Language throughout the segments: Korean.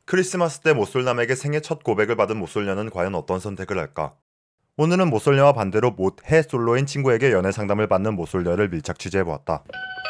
크리스마스 때 못쏠남에게 생애 첫 고백을 받은 못쏠녀는 과연 어떤 선택을 할까? 오늘은 못쏠녀와 반대로 못해 솔로인 친구에게 연애 상담을 받는 못쏠녀를 밀착 취재해보았다.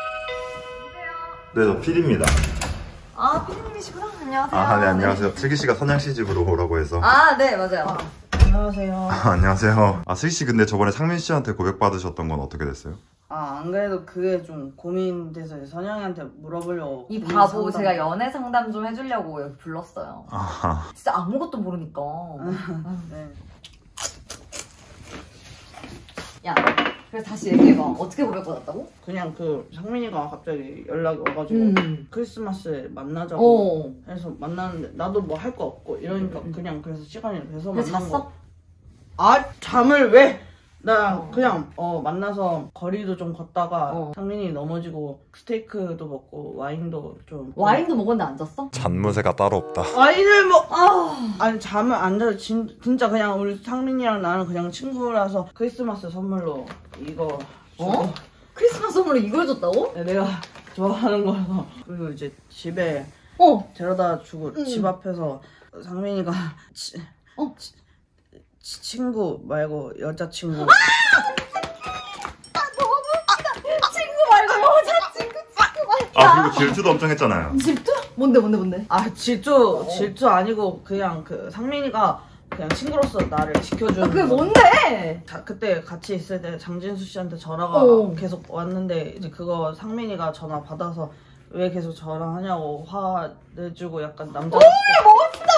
네, 저 필입니다. 아, 피디님이시구나. 안녕하세요. 네, 안녕하세요. 슬기씨가 선양씨 집으로 오라고 해서. 네, 맞아요. 안녕하세요. 안녕하세요. 슬기씨 근데 저번에 상민씨한테 고백받으셨던 건 어떻게 됐어요? 안 그래도 그게 좀 고민돼서 선영이한테 물어보려고. 이 바보 제가 연애 상담 좀 해주려고 여기 불렀어요. 진짜 아무것도 모르니까. 네. 야, 그래서 다시 얘기해봐. 어떻게 고백받았다고? 그냥 상민이가 갑자기 연락이 와가지고 크리스마스에 만나자고 해서 만났는데 나도 뭐 할 거 없고 이러니까 그냥 그래서 시간이 돼서 그래서 만난 잤어? 거. 잠을 왜? 나 그냥 만나서 거리도 좀 걷다가 상민이 넘어지고 스테이크도 먹고 와인도 좀. 와인도 먹었는데 안 잤어? 잔무새가 따로 없다. 와인을 아니 잠을 안 자서 진짜 그냥 우리 상민이랑 나는 그냥 친구라서 크리스마스 선물로 이거 주고. 크리스마스 선물로 이걸 줬다고? 내가 좋아하는 거라서. 그리고 이제 집에 데려다 주고 집 앞에서 상민이가 친구 말고 여자친구. 친구 말고 여자친구 말고. 그리고 질투도 엄청 했잖아요. 질투? 뭔데? 질투 아니고 그냥 상민이가 그냥 친구로서 나를 지켜주는. 그게 뭔데? 그때 같이 있을 때 장진수 씨한테 전화가 계속 왔는데 이제 그거 상민이가 전화 받아서 왜 계속 전화하냐고 화내주고 약간 남자. 멋있다.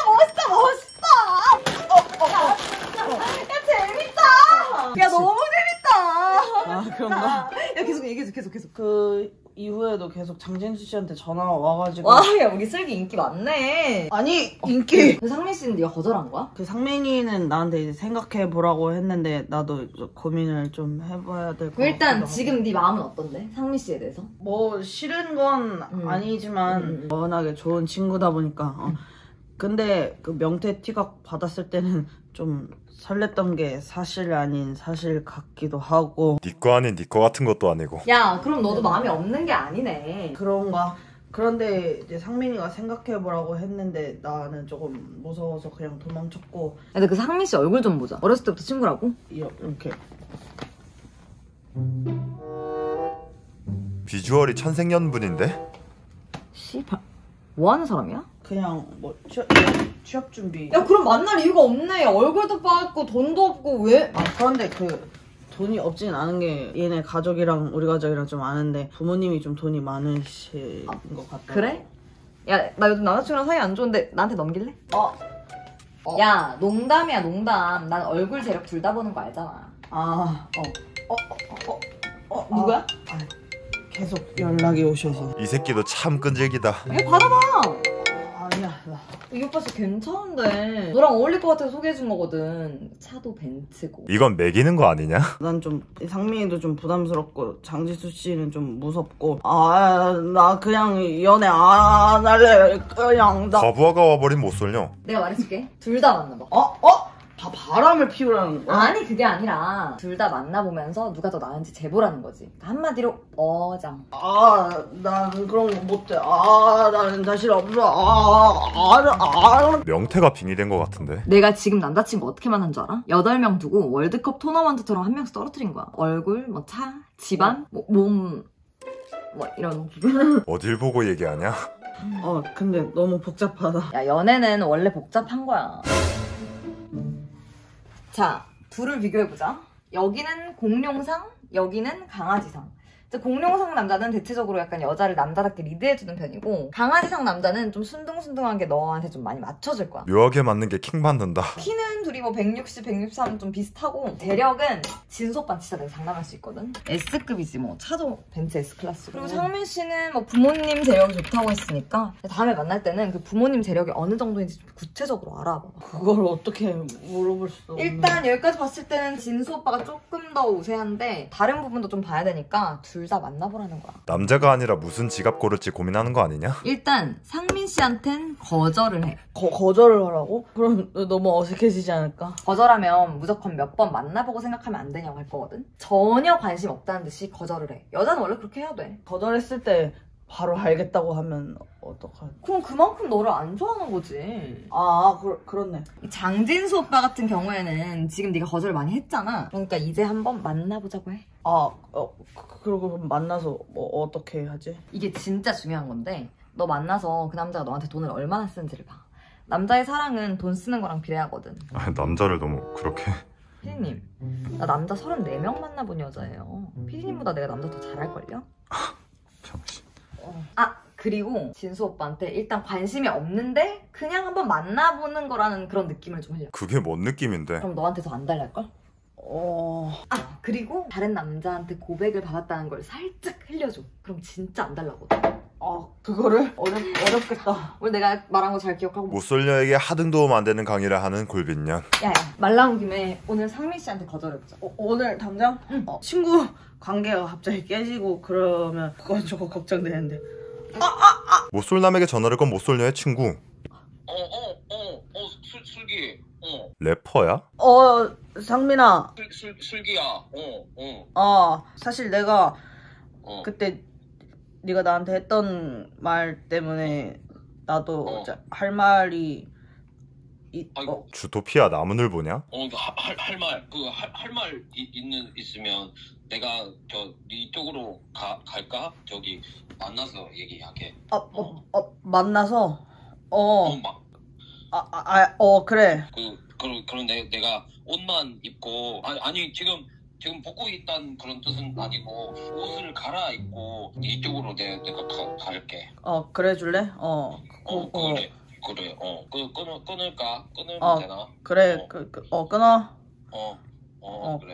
야, 재밌다. 야, 너무 재밌다. 그런가? 야, 계속 얘기해줘. 그 이후에도 계속 장진수 씨한테 전화가 와가지고. 와, 야, 우리 슬기 인기 많네. 아니 인기. 그 상민 씨는 네가 거절한 거야? 그 상민이는 나한테 이제 생각해 보라고 했는데 나도 고민을 좀 해봐야 될 것 같아. 일단 지금 네 마음은 어떤데? 상민 씨에 대해서? 뭐 싫은 건 아니지만 워낙에 좋은 친구다 보니까. 근데 그 명태 티각 받았을 때는 좀 설렜던 게 사실 아닌 사실 같기도 하고. 니 거 아닌 니 거 같은 것도 아니고. 야, 그럼 너도 마음이 없는 게 아니네. 그런가? 그런데 이제 상민이가 생각해보라고 했는데 나는 조금 무서워서 그냥 도망쳤고. 근데 그 상민 씨 얼굴 좀 보자. 어렸을 때부터 친구라고? 이렇게. 비주얼이 천생연분인데? 씨발, 뭐 하는 사람이야? 그냥 뭐 취업 준비. 야, 그럼 만날 이유가 없네. 얼굴도 빠졌고 돈도 없고 왜? 그런데 돈이 없진 않은 게 얘네 가족이랑 우리 가족이랑 좀 아는데 부모님이 좀 돈이 많으신 것 같다. 그래? 야, 나 요즘 남자친구랑 사이 안 좋은데 나한테 넘길래? 야, 농담이야, 농담. 난 얼굴 재력 둘 다 보는 거 알잖아. 누구야? 계속 연락이 오셔서. 이 새끼도 참 끈질기다. 이거 받아봐. 아니야. 이 오빠 진짜 괜찮은데. 너랑 어울릴 것 같아서 소개해준 거거든. 차도 벤츠고. 이건 매기는 거 아니냐? 난 좀 상민이도 좀 부담스럽고 장지수 씨는 좀 무섭고. 나 그냥 연애 안 할래. 그냥 나. 과부하가 와버린 못쏠녀. 내가 말해줄게. 둘 다 만나봐. 다 바람을 피우라는 거야? 아니, 그게 아니라 둘 다 만나보면서 누가 더 나은지 재보라는 거지. 한마디로 어장. 난 그런 거 못해. 나는 자신 없어. 명태가 빙의된 것 같은데. 내가 지금 남자친구 어떻게 만난 줄 알아? 8명 두고 월드컵 토너먼트처럼 한 명씩 떨어뜨린 거야. 얼굴, 뭐 차, 집안, 뭐 몸, 뭐 이런. 어딜 보고 얘기하냐? 근데 너무 복잡하다. 야, 연애는 원래 복잡한 거야. 자, 둘을 비교해보자. 여기는 공룡상, 여기는 강아지상. 공룡상 남자는 대체적으로 약간 여자를 남자답게 리드해주는 편이고, 강아지상 남자는 좀 순둥순둥한 게 너한테 좀 많이 맞춰줄 거야. 묘하게 맞는 게 킹받는다. 키는 둘이 뭐 160, 163 좀 비슷하고, 재력은 진수 오빠는 진짜 내가 장담할 수 있거든. S급이지 뭐. 차도 벤츠 S클래스. 그리고 상민 씨는 뭐 부모님 재력이 좋다고 했으니까 다음에 만날 때는 그 부모님 재력이 어느 정도인지 좀 구체적으로 알아봐봐. 그걸 어떻게 물어볼 수 없는. 일단 여기까지 봤을 때는 진수 오빠가 조금 더 우세한데 다른 부분도 좀 봐야 되니까 둘 다 만나보라는 거야. 남자가 아니라 무슨 지갑 고를지 고민하는 거 아니냐? 일단 상민 씨한텐 거절을 해. 거절을 하라고? 그럼 너무 어색해지지 않을까? 거절하면 무조건 몇 번 만나보고 생각하면 안 되냐고 할 거거든. 전혀 관심 없다는 듯이 거절을 해. 여자는 원래 그렇게 해야 돼. 거절했을 때 바로 알겠다고 하면 어떡하지? 그럼 그만큼 너를 안 좋아하는 거지. 그렇네. 장진수 오빠 같은 경우에는 지금 네가 거절을 많이 했잖아. 그러니까 이제 한번 만나보자고 해. 그러고 만나서 뭐 어떻게 하지? 이게 진짜 중요한 건데 너 만나서 그 남자가 너한테 돈을 얼마나 쓰는지를 봐. 남자의 사랑은 돈 쓰는 거랑 비례하거든. 남자를 너무 그렇게. 피디님, 나 남자 34명 만나본 여자예요. 피디님보다 내가 남자 더 잘할걸요? 잠시. 그리고 진수 오빠한테 일단 관심이 없는데 그냥 한번 만나보는 거라는 그런 느낌을 좀 흘려. 그게 뭔 느낌인데? 그럼 너한테 더 안 달랄걸? 그리고 다른 남자한테 고백을 받았다는 걸 살짝 흘려줘. 그럼 진짜 안 달라거든. 그거를? 어렵겠다. 오늘 내가 말한 거 잘 기억하고. 못쏠녀에게 하등 도움 안 되는 강의를 하는 굴빈년. 야야, 말 나온 김에 오늘 상민 씨한테 거절해보자. 오늘 당장? 응. 친구 관계가 갑자기 깨지고 그러면 그건 조금 걱정되는데. 못쏠남에게 전화를 건 못쏠녀의 친구. 슬기. 래퍼야? 상민아. 슬기야. 사실 내가 그때 네가 나한테 했던 말 때문에 나도 할 말이 주토피아 나무늘보냐? 할 말 있으면 내가 네 쪽으로 갈까? 저기 만나서 얘기하게. 만나서 그래. 그럼 내가 옷만 입고 아니 지금 벗고 있다는 그런 뜻은 아니고 옷을 갈아입고 이쪽으로 내가 갈게. 그래 줄래? 그래. 끊을까? 끊으면 되나? 그래. 끊어. 그래.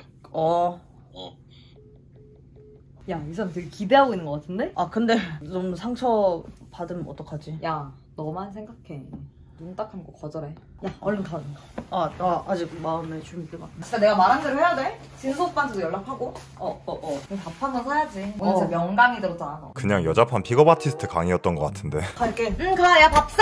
야, 이 사람 되게 기대하고 있는 것 같은데? 근데 좀 상처 받으면 어떡하지? 야, 너만 생각해. 눈 딱 감고 거절해. 야, 얼른 가. 나 아직 마음의 준비가. 진짜 내가 말한 대로 해야 돼? 진수 오빠한테도 연락하고. 밥 한 번 사야지. 오늘 진짜 명강의 들었잖아. 너. 그냥 여자판 픽업 아티스트 강의였던 것 같은데. 갈게. 응, 가. 야, 밥 사?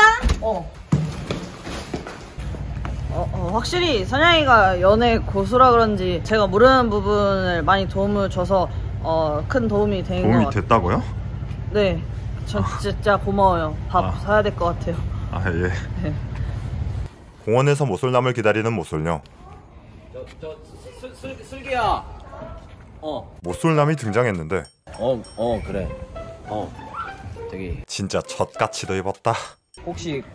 확실히 선양이가 연애 고수라 그런지 제가 모르는 부분을 많이 도움을 줘서 큰 도움이 된 것 같아요. 도움이 됐다고요? 네. 전 진짜 고마워요. 밥 사야 될 것 같아요. 예. 네. 공원에서 못쏠남을 기다리는 못쏠녀. 슬기야. 못쏠남이 등장했는데 그래. 저기 진짜 젖같이도 입었다. 혹시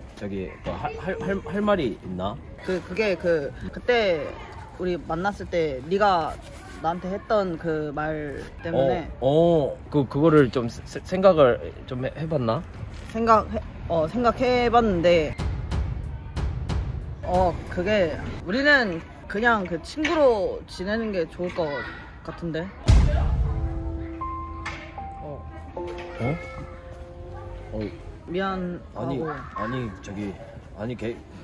할 말이 있나? 그게 그때 우리 만났을 때 네가 나한테 했던 그 말 때문에 그거를 좀 생각을 좀 해봤나? 생각해봤는데 그게 우리는 그냥 그 친구로 지내는 게 좋을 것 같은데. 미안하고. 아니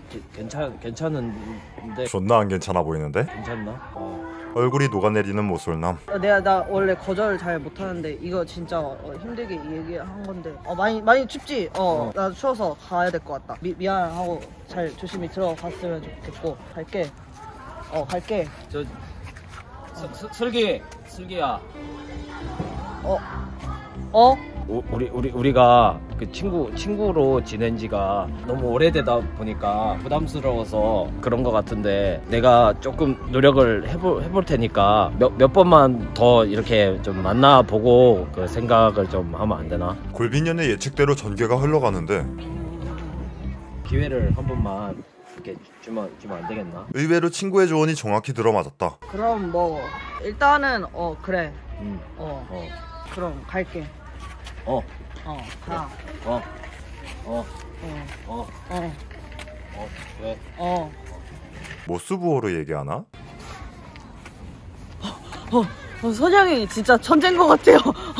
괜찮은데. 존나 안 괜찮아 보이는데? 괜찮나? 얼굴이 녹아내리는 못쏠남. 나 원래 거절 잘 못하는데 이거 진짜 힘들게 얘기한 건데 많이 춥지? 나 추워서 가야 될 것 같다. 미안하고 잘 조심히 들어갔으면 좋겠고. 갈게. 슬기야. 우리가 그 친구로 지낸 지가 너무 오래되다 보니까 부담스러워서 그런 것 같은데 내가 조금 노력을 해볼 테니까 몇 번만 더 이렇게 좀 만나보고 그 생각을 좀 하면 안 되나? 굴빈년의 예측대로 전개가 흘러가는데 기회를 한 번만 이렇게 주면 안 되겠나? 의외로 친구의 조언이 정확히 들어맞았다. 그럼 뭐 일단은 그래. 그럼 갈게. 가. 왜? 모스부호로 얘기하나? 선양이 진짜 천재인 것 같아요.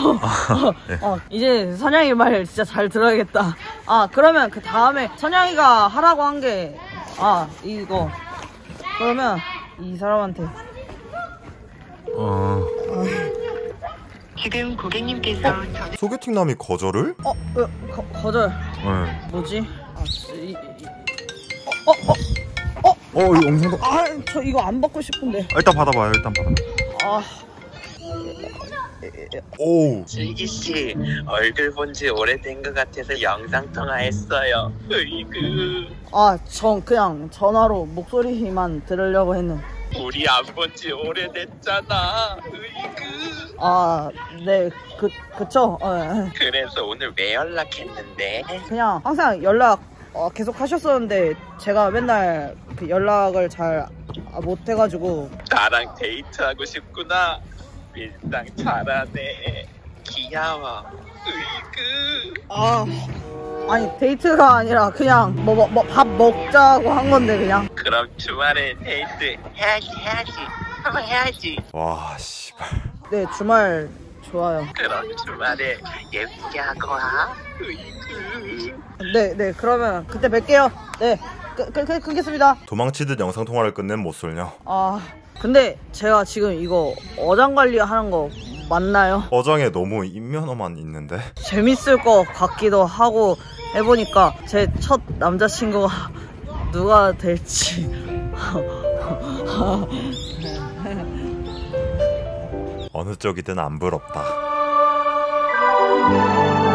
이제 선양이 말 진짜 잘 들어야겠다. 그러면 그 다음에 선양이가 하라고 한 게 이거. 그러면 이 사람한테. 지금 고객님께서 소개팅남이 거절을? 거절. 네. 뭐지? 이 영상도. 저 이거 안 받고 싶은데. 일단 받아봐요. 일단 받아. 오우. 슬기씨 얼굴 본 지 오래된 것 같아서 영상통화했어요. 으이그 전 그냥 전화로 목소리만 들으려고 했는데. 우리 안 본 지 오래됐잖아. 으이그 네, 그쵸? 그래서 오늘 왜 연락했는데? 그냥 항상 연락 계속 하셨었는데 제가 맨날 그 연락을 잘 못해가지고. 나랑 데이트하고 싶구나. 밀당 잘하네. 귀여워. 으이그 아니 데이트가 아니라 그냥 밥 먹자고 한 건데 그냥. 그럼 주말에 데이트 해야지. 한번 해야지. 와 씨발. 네, 주말 좋아요. 그럼 주말에 예쁘게 하고 와. 으이그 네, 그러면 그때 뵐게요. 네, 끊겠습니다. 도망치듯 영상통화를 끝낸 못쏠녀. 근데 제가 지금 이거 어장관리 하는 거 맞나요? 어장에 너무 인면허만 있는데. 재밌을 것 같기도 하고 해보니까 제 첫 남자친구가 누가 될지. 어느 쪽이든 안 부럽다.